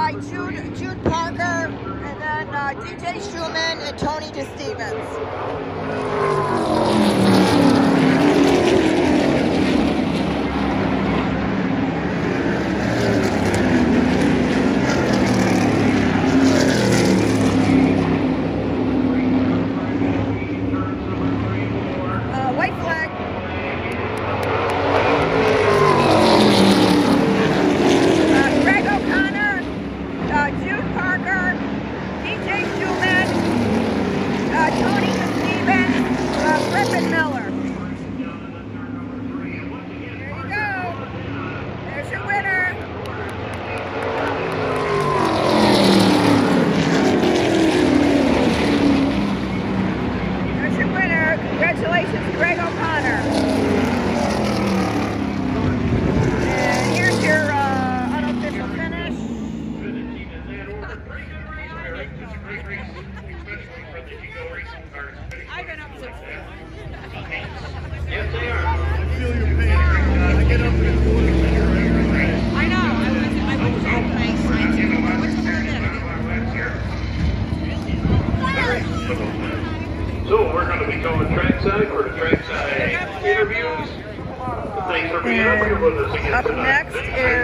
by Jude Parker, and then DJ Schumann and Tony DeStevens. White flag. Greg O'Connor, Jude Parker, DJ Schumann, Tony DeStevens, Griffin Miller. There you go. There's your winner. There's your winner. Congratulations, Greg O'Connor. And here's your unofficial finish. I've been up since. Yes, they are. I feel your pain. I get up and I know. I went to that place. What's So we're going to be going trackside for the trackside interviews. Thanks for being up here with us again Up tonight. next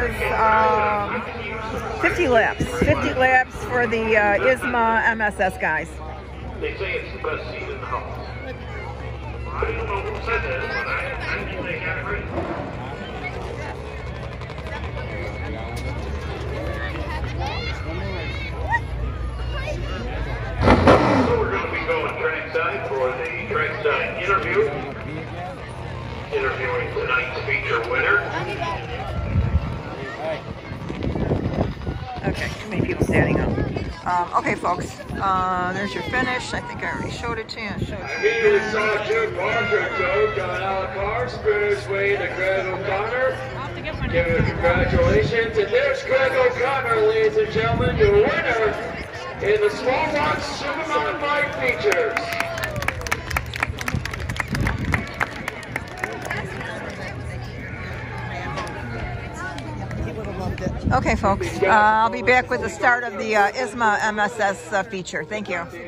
is 50 laps. 50 laps for the ISMA MSS guys. They say it's the best seat in the house. I don't know who said that, but I think they got it right. So we're going to be going trackside for the trackside interview. Interviewing tonight's feature winner. Okay, too many people standing up. Okay, folks, there's your finish. I think I already showed it to you. Immediately saw Jude Parker go coming out of the car, Speedway to Greg O'Connor. Give him congratulations. And there's Greg O'Connor, ladies and gentlemen, the winner in the small box Superman Bike Features. Okay, folks, I'll be back with the start of the ISMA MSS feature. Thank you.